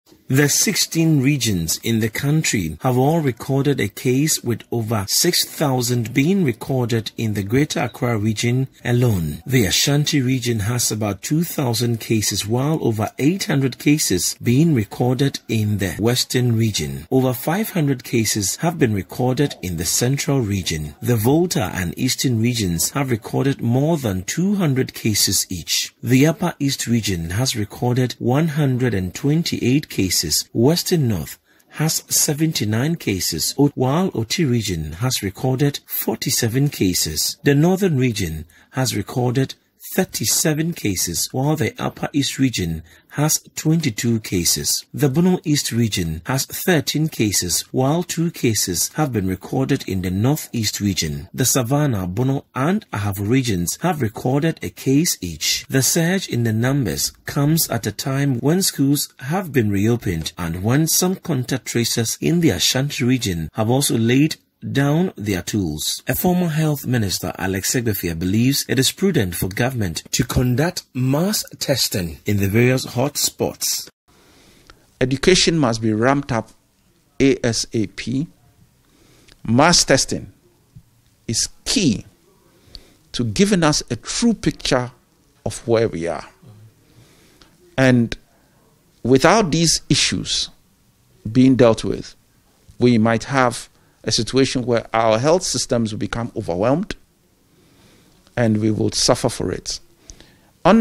The 16 regions in the country have all recorded a case, with over 6,000 being recorded in the Greater Accra region alone. The Ashanti region has about 2,000 cases, while over 800 cases being recorded in the Western region. Over 500 cases have been recorded in the Central region. The Volta and Eastern regions have recorded more than 200 cases each. The Upper East region has recorded 128 cases. Western North has 79 cases, while Oti region has recorded 47 cases. The Northern region has recorded 37 cases, while the Upper East region has 22 cases. The Bono East region has 13 cases, while 2 cases have been recorded in the Northeast region. The Savannah, Bono and Ahafo regions have recorded a case each. The surge in the numbers comes at a time when schools have been reopened and when some contact tracers in the Ashanti region have also laid down their tools. A former health minister, Alex Segbefia, believes it is prudent for government to conduct mass testing in the various hot spots. Education must be ramped up ASAP. Mass testing is key to giving us a true picture of where we are. And without these issues being dealt with, we might have a situation where our health systems will become overwhelmed and we will suffer for it. On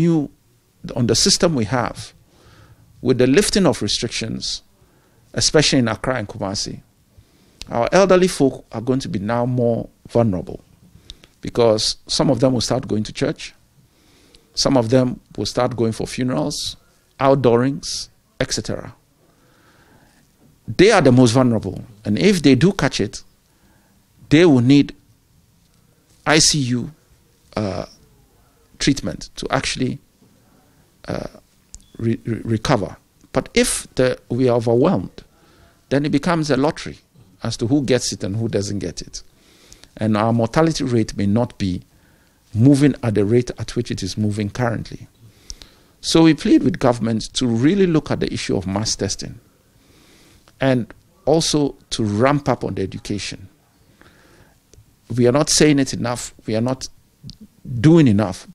the system we have, with the lifting of restrictions, especially in Accra and Kumasi, our elderly folk are going to be now more vulnerable because some of them will start going to church, some of them will start going for funerals, outdoorings, etc. They are the most vulnerable, and if they do catch it, they will need ICU treatment to actually recover. But if we are overwhelmed, then it becomes a lottery as to who gets it and who doesn't get it. And our mortality rate may not be moving at the rate at which it is moving currently. So we plead with government to really look at the issue of mass testing, and also to ramp up on the education. We are not saying it enough, we are not doing enough,